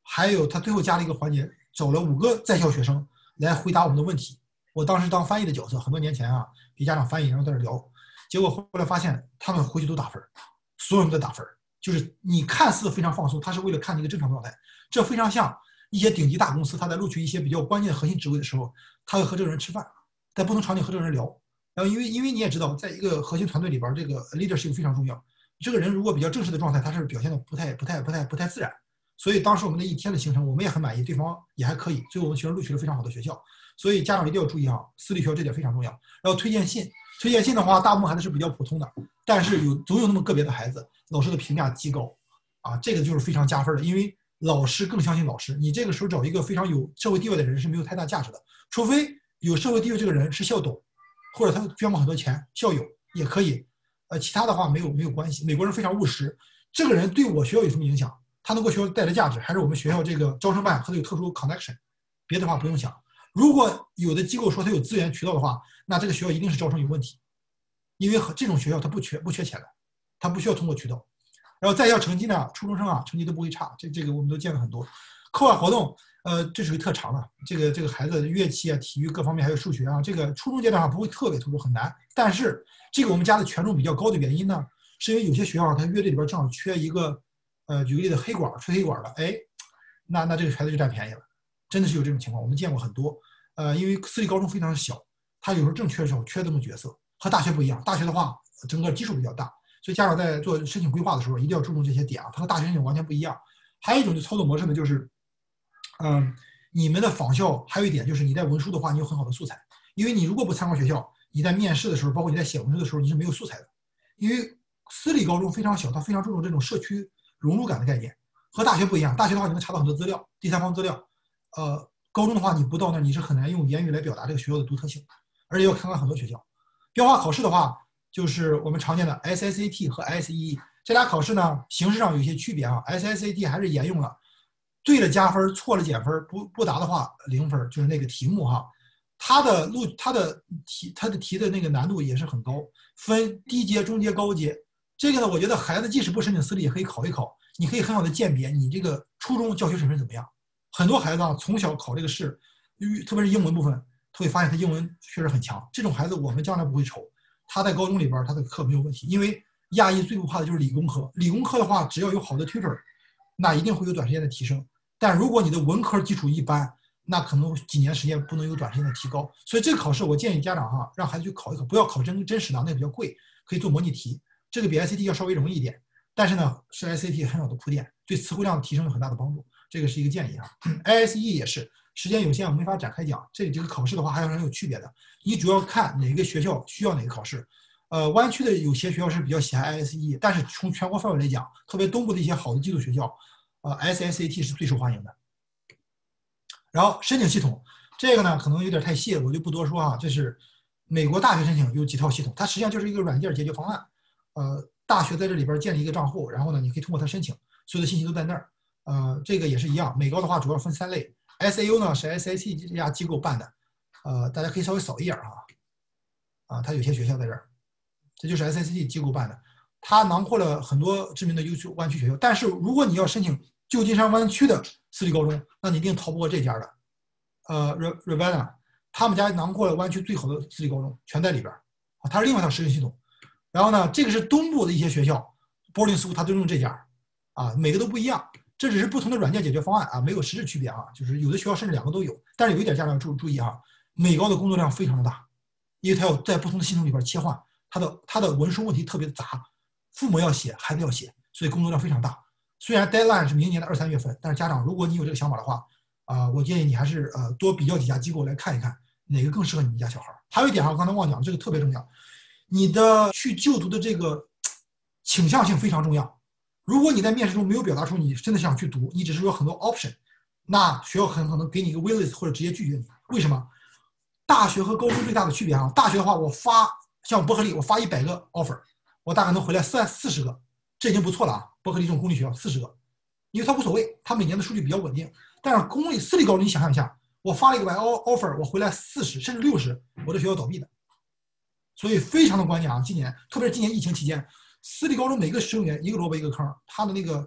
还有他最后加了一个环节，找了五个在校学生来回答我们的问题。我当时当翻译的角色，很多年前啊，给家长翻译，然后在这聊，结果后来发现他们回去都打分，所有人都在打分，就是你看似非常放松，他是为了看你一个正常状态。这非常像一些顶级大公司，他在录取一些比较关键的核心职位的时候，他会和这个人吃饭，在不同场景和这个人聊。然后因为因为你也知道，在一个核心团队里边，这个 leadership 非常重要。这个人如果比较正式的状态，他是表现的不太不太不太不太自然。所以当时我们那一天的行程，我们也很满意，对方也还可以，所以我们学生录取了非常好的学校。所以家长一定要注意啊，私立学校这点非常重要。然后推荐信，推荐信的话，大部分孩子是比较普通的，但是有总有那么个别的孩子，老师的评价极高，啊，这个就是非常加分的，因为老师更相信老师。你这个时候找一个非常有社会地位的人是没有太大价值的，除非有社会地位这个人是校董，或者他捐过很多钱，校友也可以，呃，其他的话没有没有关系。美国人非常务实，这个人对我学校有什么影响？他能给学校带来价值，还是我们学校这个招生办和他有特殊 connection？ 别的话不用想。如果有的机构说他有资源渠道的话，那这个学校一定是招生有问题，因为这种学校他不缺不缺钱的，他不需要通过渠道。然后在校成绩呢，初中生啊成绩都不会差，这这个我们都见了很多。课外活动，呃，这属于特长了。这个这个孩子乐器啊、体育各方面还有数学啊，这个初中阶段上不会特别突出，很难。但是这个我们家的权重比较高的原因呢，是因为有些学校他乐队里边正好缺一个，呃，举个例子，黑管吹黑管的，哎，那那这个孩子就占便宜了。真的是有这种情况，我们见过很多。呃，因为私立高中非常小，他有时候正缺的时候缺这么角色，和大学不一样。大学的话，整个基数比较大，所以家长在做申请规划的时候一定要注重这些点啊。它和大学申请完全不一样。还有一种就操作模式呢，就是，嗯，你们的仿校还有一点就是你在文书的话，你有很好的素材，因为你如果不参观学校，你在面试的时候，包括你在写文书的时候，你是没有素材的。因为私立高中非常小，它非常注重这种社区融入感的概念，和大学不一样。大学的话，你能查到很多资料，第三方资料，呃。高中的话，你不到那儿，你是很难用言语来表达这个学校的独特性，而且要看看很多学校。标化考试的话，就是我们常见的 S S A T 和 S E E 这俩考试呢，形式上有一些区别啊。S S A T 还是沿用了对了加分，错了减分，不不答的话零分，就是那个题目哈。它的录它的题它的题的那个难度也是很高，分低阶、中阶、高阶。这个呢，我觉得孩子即使不申请私立，也可以考一考，你可以很好的鉴别你这个初中教学水平怎么样。很多孩子啊，从小考这个试，特别是英文部分，他会发现他英文确实很强。这种孩子我们将来不会愁，他在高中里边他的课没有问题。因为亚裔最不怕的就是理工科，理工科的话，只要有好的 tutor， 那一定会有短时间的提升。但如果你的文科基础一般，那可能几年时间不能有短时间的提高。所以这个考试我建议家长哈，让孩子去考一考，不要考真真实的，那个比较贵，可以做模拟题。这个比 S A T 要稍微容易一点，但是呢，是 S A T 很好的铺垫，对词汇量的提升有很大的帮助。这个是一个建议啊。I S E 也是，时间有限，我没法展开讲。这几个考试的话，还是很有区别的。你主要看哪个学校需要哪个考试。呃，湾区的有些学校是比较喜爱 I S E， 但是从全国范围来讲，特别东部的一些好的寄宿学校，呃 ，S S A T 是最受欢迎的。然后申请系统，这个呢可能有点太细，我就不多说啊。这是美国大学申请有几套系统，它实际上就是一个软件解决方案。呃，大学在这里边建立一个账户，然后呢，你可以通过它申请，所有的信息都在那儿。呃，这个也是一样。美高的话主要分三类 ，S A U 呢是 S A T 这家机构办的，呃，大家可以稍微扫一眼啊，啊，它有些学校在这儿，这就是 S A T 机构办的，它囊括了很多知名的优秀湾区学校。但是如果你要申请旧金山湾区的私立高中，那你一定逃不过这家的，呃 ，Ravenna， 他们家囊括了湾区最好的私立高中，全在里边啊，它是另外一套实行系统。然后呢，这个是东部的一些学校 ，boarding school 它都用这家，啊，每个都不一样。这只是不同的软件解决方案啊，没有实质区别啊。就是有的学校甚至两个都有，但是有一点家长要注注意啊，美高的工作量非常的大，因为它要在不同的系统里边切换，它的它的文书问题特别的杂，父母要写，孩子要写，所以工作量非常大。虽然 deadline 是明年的二三月份，但是家长如果你有这个想法的话，啊、呃，我建议你还是呃多比较几家机构来看一看哪个更适合你们家小孩。还有一点啊，我刚才忘讲，这个特别重要，你的去就读的这个倾向性非常重要。如果你在面试中没有表达出你真的想去读，你只是有很多 option， 那学校很可能给你一个 waitlist 或者直接拒绝你。为什么？大学和高中最大的区别啊，大学的话，我发像伯克利，我发一百个 offer， 我大概能回来三四十个，这已经不错了啊。伯克利这种公立学校四十个，因为它无所谓，它每年的数据比较稳定。但是公立私立高中，你想象一下，我发了一个百 offer， 我回来四十甚至六十，我这学校倒闭的。所以非常的关键啊，今年特别是今年疫情期间。私立高中每个生源一个萝卜一个坑，他的那个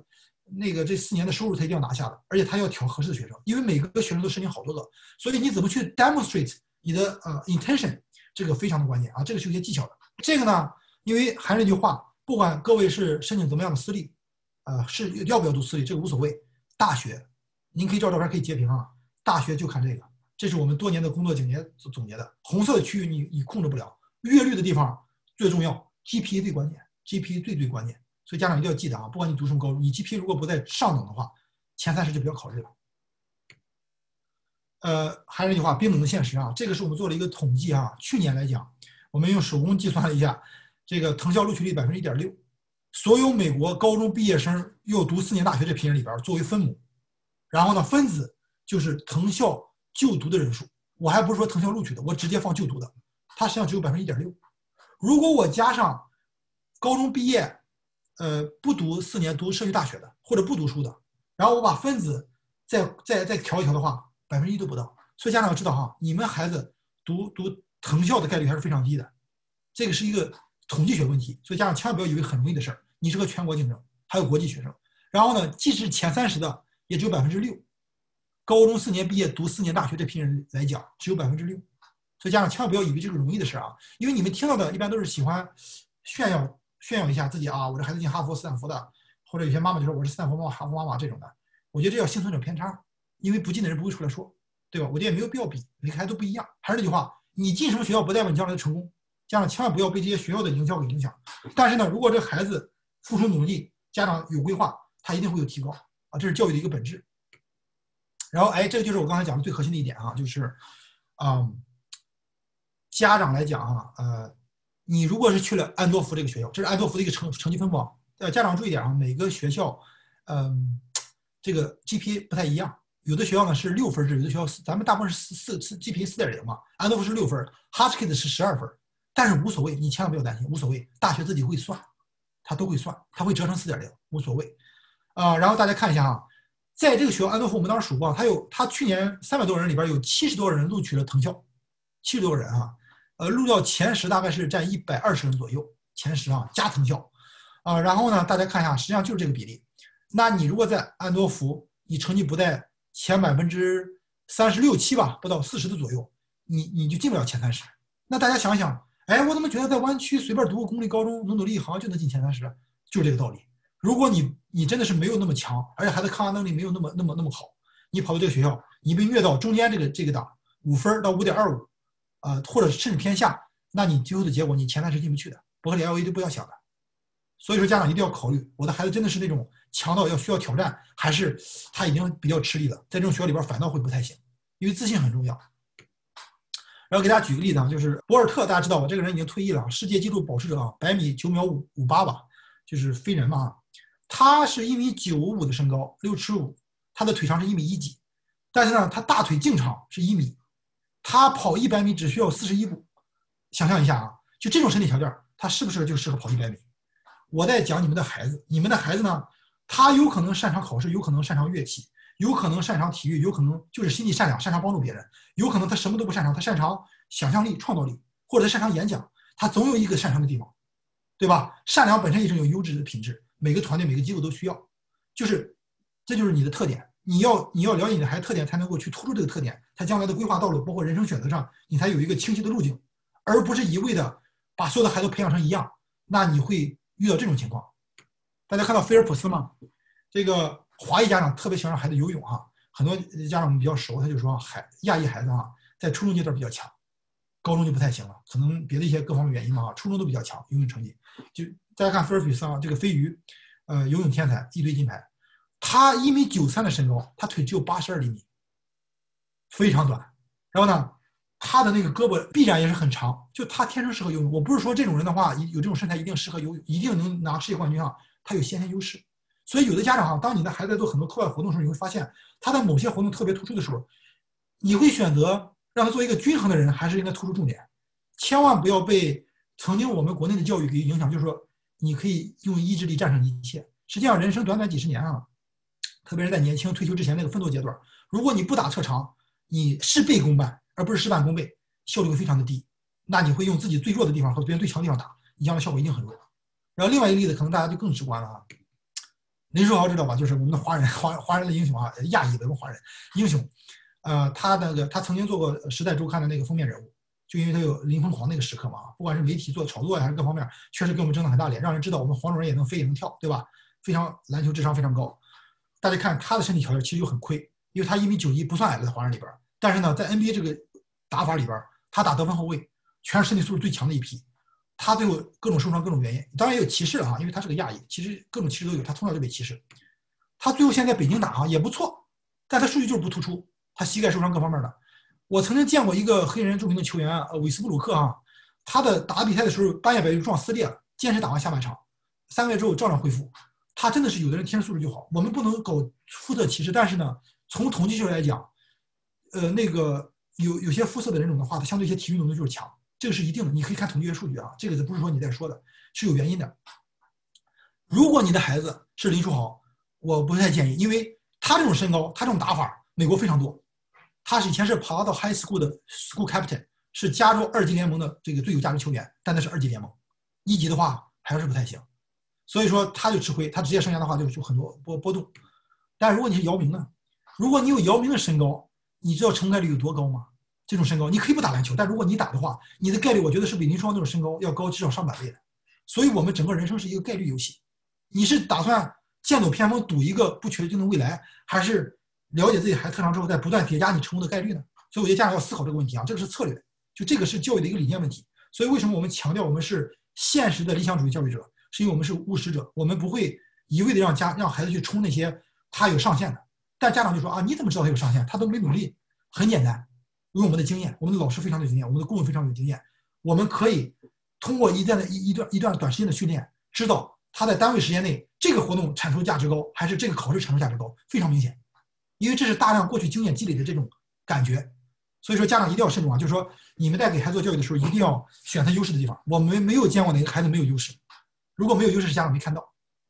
那个这四年的收入他一定要拿下的，而且他要挑合适的学生，因为每个学生都申请好多个，所以你怎么去 demonstrate 你的呃 intention， 这个非常的关键啊，这个是有些技巧的。这个呢，因为还是那句话，不管各位是申请怎么样的私立，呃，是要不要读私立，这个无所谓。大学，您可以照照片可以截屏啊，大学就看这个，这是我们多年的工作总结总结的。红色的区域你你控制不了，越绿的地方最重要 ，G P A 最关键 ，G P A 最最关键。所以家长一定要记得啊，不管你读什么高中，你 G P A 如果不在上等的话，前三十就不要考虑了。呃，还是那句话，冰冷的现实啊，这个是我们做了一个统计啊，去年来讲，我们用手工计算了一下，这个藤校录取率百分之一点六，所有美国高中毕业生又读四年大学这批人里边，作为分母，然后呢，分子就是藤校就读的人数，我还不是说藤校录取的，我直接放就读的，它实际上只有百分之一点六。如果我加上高中毕业。呃，不读四年读社区大学的，或者不读书的，然后我把分子再再再调一调的话，百分之一都不到。所以家长要知道哈，你们孩子读读藤校的概率还是非常低的，这个是一个统计学问题。所以家长千万不要以为很容易的事儿，你是个全国竞争，还有国际学生。然后呢，即使前三十的也只有百分之六，高中四年毕业读四年大学这批人来讲，只有百分之六。所以家长千万不要以为这个容易的事儿啊，因为你们听到的一般都是喜欢炫耀。炫耀一下自己啊，我这孩子进哈佛、斯坦福的，或者有些妈妈就说我是斯坦福妈妈、哈佛妈妈这种的。我觉得这叫幸存者偏差，因为不进的人不会出来说，对吧？我觉得也没有必要比，每个孩子都不一样。还是那句话，你进什么学校不代表你将来的成功，家长千万不要被这些学校的营销给影响。但是呢，如果这孩子付出努力，家长有规划，他一定会有提高啊，这是教育的一个本质。然后，哎，这个就是我刚才讲的最核心的一点啊，就是，嗯，家长来讲啊，呃。你如果是去了安多福这个学校，这是安多福的一个成成绩分布啊。呃，家长注意点啊，每个学校，嗯，这个 G P A 不太一样。有的学校呢是六分制，有的学校四，咱们大部分是四四 G P A 四点零嘛。安多福是六分 ，Hotchkiss 是十二分，但是无所谓，你千万不要担心，无所谓，大学自己会算，他都会算，他会折成四点零，无所谓。啊、呃，然后大家看一下啊，在这个学校安多福，我们当时数过，他有他去年三百多人里边有七十多人录取了藤校，七十多人啊。呃，录到前十大概是占一百二十人左右，前十啊加藤校，啊、呃，然后呢，大家看一下，实际上就是这个比例。那你如果在安多福，你成绩不在前百分之三十六七吧，不到四十的左右，你你就进不了前三十。那大家想想，哎，我怎么觉得在湾区随便读个公立高中，努努力好像就能进前三十？就是这个道理。如果你你真的是没有那么强，而且孩子抗压能力没有那么那么那么好，你跑到这个学校，你被虐到中间这个这个档五分到五点二五。呃，或者甚至偏下，那你最后的结果你前三十进不去的，伯克利 L A 都不要想的。所以说家长一定要考虑，我的孩子真的是那种强到要需要挑战，还是他已经比较吃力了，在这种学校里边反倒会不太行，因为自信很重要。然后给大家举个例子啊，就是博尔特，大家知道吧？这个人已经退役了，世界纪录保持者啊，百米九秒五五八吧，就是飞人嘛。他是一米九五五的身高，六尺五，他的腿长是一米一几，但是呢，他大腿净长是一米。他跑一百米只需要四十一步，想象一下啊，就这种身体条件，他是不是就适合跑一百米？我在讲你们的孩子，你们的孩子呢，他有可能擅长考试，有可能擅长乐器，有可能擅长体育，有可能就是心地善良，擅长帮助别人，有可能他什么都不擅长，他擅长想象力、创造力，或者他擅长演讲，他总有一个擅长的地方，对吧？善良本身也是有优质的品质，每个团队、每个机构都需要，就是这就是你的特点。你要你要了解你的孩子特点，才能够去突出这个特点，他将来的规划道路，包括人生选择上，你才有一个清晰的路径，而不是一味的把所有的孩子培养成一样，那你会遇到这种情况。大家看到菲尔普斯吗？这个华裔家长特别喜欢让孩子游泳哈，很多家长比较熟，他就说孩亚裔孩子啊，在初中阶段比较强，高中就不太行了，可能别的一些各方面原因嘛，初中都比较强，游泳成绩。就大家看菲尔普斯啊，这个飞鱼，呃，游泳天才，一堆金牌。他一米九三的身高，他腿只有八十二厘米，非常短。然后呢，他的那个胳膊臂展也是很长，就他天生适合游泳。我不是说这种人的话，有这种身材一定适合游泳，一定能拿世界冠军啊，他有先天优势。所以有的家长啊，当你的孩子在做很多课外活动的时候，你会发现他在某些活动特别突出的时候，你会选择让他做一个均衡的人，还是应该突出重点？千万不要被曾经我们国内的教育给影响，就是说你可以用意志力战胜一切。实际上，人生短短几十年啊。特别是在年轻退休之前那个奋斗阶段，如果你不打特长，你事倍功半，而不是事半功倍，效率会非常的低。那你会用自己最弱的地方和别人最强的地方打，你这样的效果一定很弱。然后另外一个例子，可能大家就更直观了啊。 林书豪知道吧？就是我们的华人华华人的英雄啊，亚裔的华人英雄。呃，他那个他曾经做过《时代周刊》的那个封面人物，就因为他有林疯狂那个时刻嘛，不管是媒体做炒作呀还是各方面，确实给我们争了很大脸，让人知道我们黄种人也能飞也能跳，对吧？非常篮球智商非常高。大家看他的身体条件其实就很亏，因为他一米九一不算矮的在华人里边，但是呢，在 N B A 这个打法里边，他打得分后卫，全是身体素质最强的一批。他最后各种受伤各种原因，当然也有歧视了哈，因为他是个亚裔，其实各种歧视都有，他从小就被歧视。他最后现在北京打啊也不错，但他数据就是不突出，他膝盖受伤各方面的。我曾经见过一个黑人著名的球员呃韦斯布鲁克啊，他的打比赛的时候半夜百日撞撕裂了，坚持打完下半场，三个月之后照样恢复。他真的是有的人天生素质就好，我们不能搞肤色歧视，但是呢，从统计学来讲，呃，那个有有些肤色的人种的话，他相对一些体育能力就是强，这个是一定的。你可以看统计学数据啊，这个不是说你在说的，是有原因的。如果你的孩子是林书豪，我不太建议，因为他这种身高，他这种打法，美国非常多。他是以前是爬到 high school 的 school captain， 是加州二级联盟的这个最有价值球员，但那是二级联盟，一级的话还是不太行。所以说他就吃亏，他职业生涯的话就就很多波波动。但如果你是姚明呢？如果你有姚明的身高，你知道成功概率有多高吗？这种身高你可以不打篮球，但如果你打的话，你的概率我觉得是比林书豪那种身高要高至少上百倍的。所以我们整个人生是一个概率游戏。你是打算剑走偏锋赌一个不确定的未来，还是了解自己孩子特长之后再不断叠加你成功的概率呢？所以我觉得家长要思考这个问题啊，这个是策略，就这个是教育的一个理念问题。所以为什么我们强调我们是现实的理想主义教育者？是因为我们是务实者，我们不会一味的让家让孩子去冲那些他有上限的。但家长就说啊，你怎么知道他有上限？他都没努力。很简单，用我们的经验，我们的老师非常有经验，我们的顾问非常有经验，我们可以通过一段的一一段一段短时间的训练，知道他在单位时间内这个活动产出价值高，还是这个考试产出价值高，非常明显。因为这是大量过去经验积累的这种感觉。所以说家长一定要慎重啊，就是说你们在给孩子做教育的时候，一定要选他优势的地方。我们没有见过哪个孩子没有优势。如果没有优势，是家长没看到。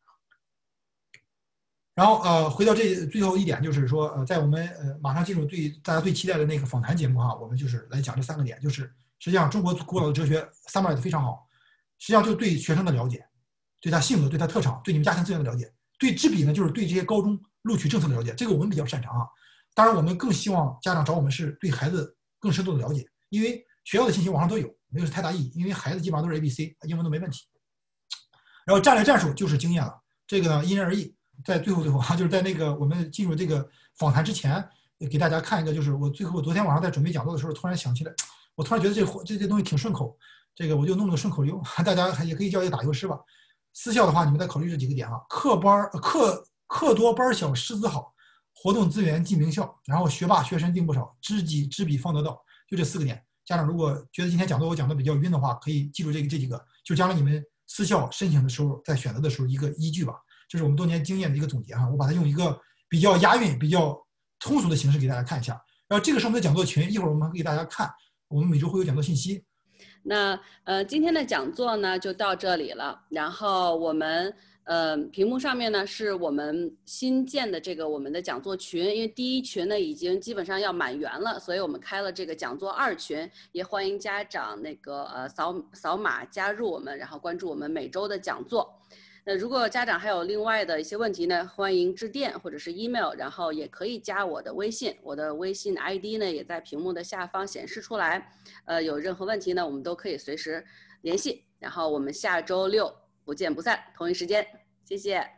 然后呃，回到这最后一点，就是说呃，在我们呃马上进入对大家最期待的那个访谈节目哈，我们就是来讲这三个点，就是实际上中国古老的哲学 summary 的非常好，实际上就是对学生的了解，对他性格、对他特长、对你们家庭资源的了解，对知比呢就是对这些高中录取政策的了解，这个我们比较擅长啊。当然，我们更希望家长找我们是对孩子更深度的了解，因为学校的信息网上都有，没有太大意义，因为孩子基本上都是 A B C， 英文都没问题。然后战略战术就是经验了，这个呢因人而异。在最后最后啊，就是在那个我们进入这个访谈之前，给大家看一个，就是我最后昨天晚上在准备讲座的时候，突然想起来，我突然觉得这这这东西挺顺口，这个我就弄了个顺口溜，大家也可以叫一个打油诗吧。私校的话，你们再考虑这几个点啊：课班课课多班小，师资好，活动资源进名校，然后学霸学神定不少，知己知彼方得道，就这四个点。家长如果觉得今天讲座我讲的比较晕的话，可以记住这个这几个，就将来你们私校申请的时候，在选择的时候一个依据吧。这是我们多年经验的一个总结哈，我把它用一个比较押韵、比较通俗的形式给大家看一下。然后这个是我们的讲座群，一会儿我们会给大家看，我们每周会有讲座信息。 那呃，今天的讲座呢就到这里了。然后我们呃屏幕上面呢是我们新建的这个我们的讲座群，因为第一群呢已经基本上要满员了，所以我们开了这个讲座二群，也欢迎家长那个呃扫扫码加入我们，然后关注我们每周的讲座。那如果家长还有另外的一些问题呢，欢迎致电或者是 email， 然后也可以加我的微信，我的微信 I D 呢也在屏幕的下方显示出来。呃，有任何问题呢，我们都可以随时联系。然后我们下周六不见不散，同一时间，谢谢。